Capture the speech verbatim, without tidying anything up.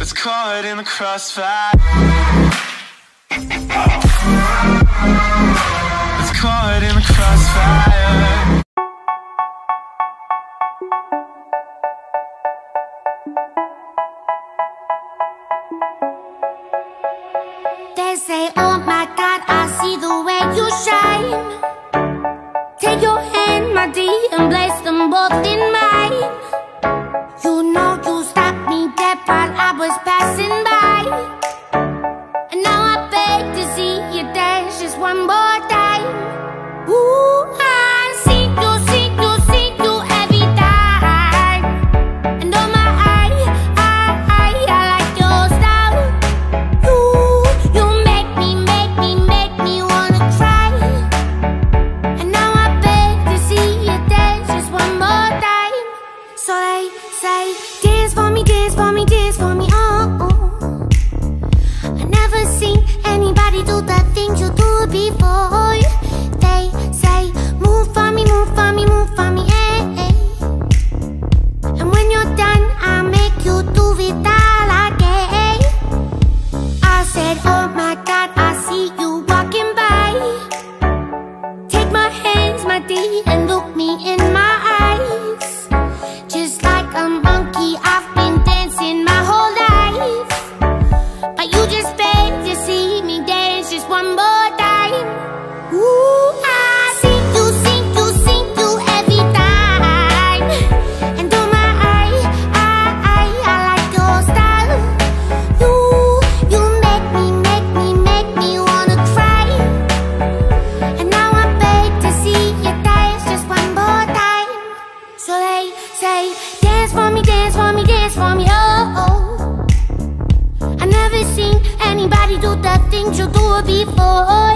It's caught in the crossfire. It's caught in the crossfire. They say, oh my God, I see the way you shine. Take your hand, my dear, and place them both in mine. You know you stopped me dead while I was passing by, and now I beg to see you dance just one more time. Ooh, I see you, see you, see you every time. And oh my, I, I, I, I like your style. You, you make me, make me, make me wanna cry. And now I beg to see you dance just one more time. So they say, dance for me, dance for me, dance for me, oh, oh. I never seen anybody do the things you do before. They say, move for me, move for me, move for me, eh, eh. And when you're done, I'll make you do it all again. I said, oh my God, I see you walking by. Take my hands, my dear, and look me in my eyes. Just like a monkey, I've been dancing my whole life, but you just beg to see me dance just one more time. Ooh, I see you, see you, see you every time. And oh my, I, I, I, I like your style. You, you make me, make me, make me wanna cry. And now I beg to see you dance just one more time. So they say, dance for me, dance for me, dance for me, oh, oh. I never seen anybody do the things you do before.